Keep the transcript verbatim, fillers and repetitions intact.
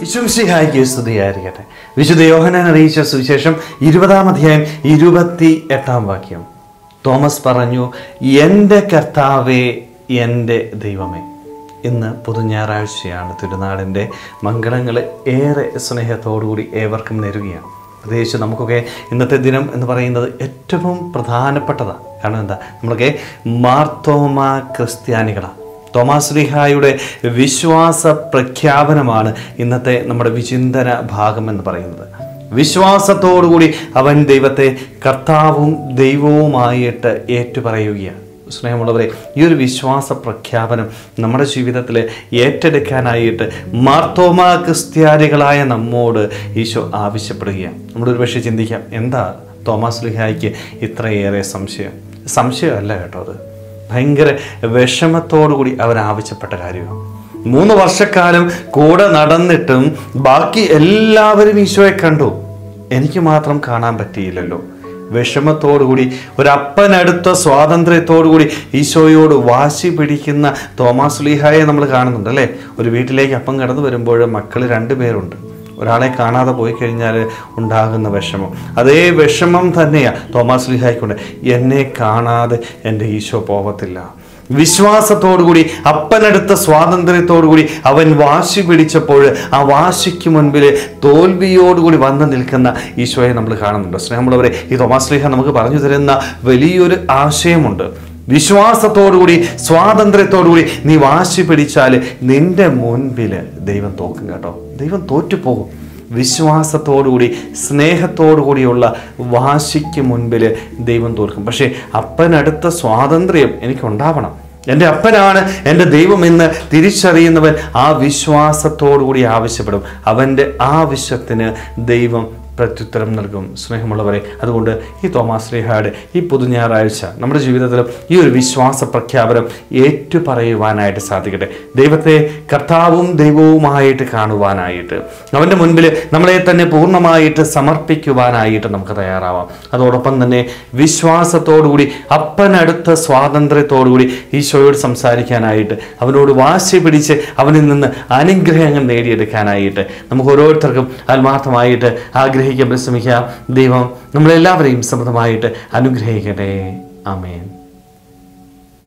ഈശോമിശിഹായ്ക്ക് സ്തുതിയായിരിക്കട്ടെ. വിശുദ്ധ യോഹന്നാൻ അറിയിച്ച സുവിശേഷം ഇരുപതാം അധ്യായം ഇരുപത്തി എട്ടാം വാക്യം. തോമസ് പറഞ്ഞു, എൻ്റെ കർത്താവേ, എൻ്റെ ദൈവമേ. ഇന്ന് പുതുഞായറാഴ്ചയാണ്. തിരുനാളിൻ്റെ മംഗളങ്ങൾ ഏറെ സ്നേഹത്തോടുകൂടി ഏവർക്കും നേരുകയാണ്. പ്രത്യേകിച്ച് നമുക്കൊക്കെ ഇന്നത്തെ ദിനം എന്ന് പറയുന്നത് ഏറ്റവും പ്രധാനപ്പെട്ടതാണ്. കാരണം എന്താ, നമ്മളൊക്കെ മാർത്തോമ ക്രിസ്ത്യാനികളാണ്. തോമാശ്ലീഹായുടെ വിശ്വാസ പ്രഖ്യാപനമാണ് ഇന്നത്തെ നമ്മുടെ വിചിന്തന ഭാഗം എന്ന് പറയുന്നത്. വിശ്വാസത്തോടുകൂടി അവൻ ദൈവത്തെ കർത്താവും ദൈവവുമായിട്ട് ഏറ്റുപറയുകയാണ്. സ്നേഹമുള്ളവരെ, ഈ ഒരു വിശ്വാസ പ്രഖ്യാപനം നമ്മുടെ ജീവിതത്തിൽ ഏറ്റെടുക്കാനായിട്ട് മാർത്തോമ ക്രിസ്ത്യാനികളായ നമ്മോട് ഈശോ ആവശ്യപ്പെടുകയാണ്. നമ്മളൊരു പക്ഷേ ചിന്തിക്കാം, എന്താ തോമാശ്ലീഹായ്ക്ക് ഇത്രയേറെ സംശയം? സംശയമല്ല കേട്ടോ, അത് ഭയങ്കര വിഷമത്തോടുകൂടി അവൻ ആവശ്യപ്പെട്ട കാര്യമാണ്. മൂന്ന് വർഷക്കാലം കൂടെ നടന്നിട്ടും ബാക്കി എല്ലാവരും ഈശോയെ കണ്ടു, എനിക്ക് മാത്രം കാണാൻ പറ്റിയില്ലല്ലോ. വിഷമത്തോടുകൂടി, ഒരപ്പനടുത്ത സ്വാതന്ത്ര്യത്തോടുകൂടി ഈശോയോട് വാശി പിടിക്കുന്ന തോമാശ്ലീഹായെ നമ്മൾ കാണുന്നുണ്ട് അല്ലേ. ഒരു വീട്ടിലേക്ക് അപ്പം കടന്നു വരുമ്പോൾ മക്കൾ രണ്ടുപേരുണ്ട്. ഒരാളെ കാണാതെ പോയി കഴിഞ്ഞാൽ ഉണ്ടാകുന്ന വിഷമം, അതേ വിഷമം തന്നെയാണ് തോമാശ്ലീഹായ്ക്കുണ്ട്. എന്നെ കാണാതെ എൻ്റെ ഈശോ പോകത്തില്ല. വിശ്വാസത്തോടുകൂടി, അപ്പനടുത്ത സ്വാതന്ത്ര്യത്തോടുകൂടി അവൻ വാശി പിടിച്ചപ്പോൾ ആ വാശിക്ക് മുൻപിൽ തോൽവിയോടുകൂടി വന്നു നിൽക്കുന്ന ഈശോയെ നമ്മൾ കാണുന്നുണ്ട്. സ്നേഹമുള്ളവരെ, ഈ തോമാശ്ലീഹ നമുക്ക് പറഞ്ഞു തരുന്ന വലിയൊരു ആശയമുണ്ട്. വിശ്വാസത്തോടുകൂടി, സ്വാതന്ത്ര്യത്തോടുകൂടി നീ വാശി പിടിച്ചാൽ നിന്റെ മുൻപിൽ ദൈവം തോക്കും കേട്ടോ. ദൈവം തോറ്റുപോകും. വിശ്വാസത്തോടുകൂടി, സ്നേഹത്തോടുകൂടിയുള്ള വാശിക്ക് മുൻപിൽ ദൈവം തോൽക്കും. പക്ഷേ അപ്പനടുത്ത സ്വാതന്ത്ര്യം എനിക്കുണ്ടാവണം. എൻ്റെ അപ്പനാണ് എൻ്റെ ദൈവം എന്ന് തിരിച്ചറിയുന്നവൻ ആ വിശ്വാസത്തോടുകൂടി ആവശ്യപ്പെടും. അവൻ്റെ ആവശ്യത്തിന് ദൈവം പ്രത്യുത്തരം നൽകും. സ്നേഹമുള്ളവരെ, അതുകൊണ്ട് ഈ തോമാശ്ലീഹായുടെ ഈ പുതുഞായറാഴ്ച നമ്മുടെ ജീവിതത്തിൽ ഈ ഒരു വിശ്വാസ പ്രഖ്യാപനം ഏറ്റുപറയുവാനായിട്ട് സാധിക്കട്ടെ. ദൈവത്തെ കർത്താവും ദൈവവുമായിട്ട് കാണുവാനായിട്ട്, അവൻ്റെ മുൻപിൽ നമ്മളെ തന്നെ പൂർണ്ണമായിട്ട് സമർപ്പിക്കുവാനായിട്ട് നമുക്ക് തയ്യാറാവാം. അതോടൊപ്പം തന്നെ വിശ്വാസത്തോടുകൂടി, അപ്പനടുത്ത സ്വാതന്ത്ര്യത്തോടുകൂടി ഈശോയോട് സംസാരിക്കാനായിട്ട്, അവനോട് വാശി പിടിച്ച് അവനിൽ നിന്ന് അനുഗ്രഹങ്ങൾ നേടിയെടുക്കാനായിട്ട് നമുക്ക് ഓരോരുത്തർക്കും ആത്മാർത്ഥമായിട്ട് ആഗ്രഹിക്കാൻ ശ്രമിക്കാം. ദൈവം നമ്മളെല്ലാവരെയും സമൃദ്ധമായിട്ട് അനുഗ്രഹിക്കട്ടെ. ആമേൻ.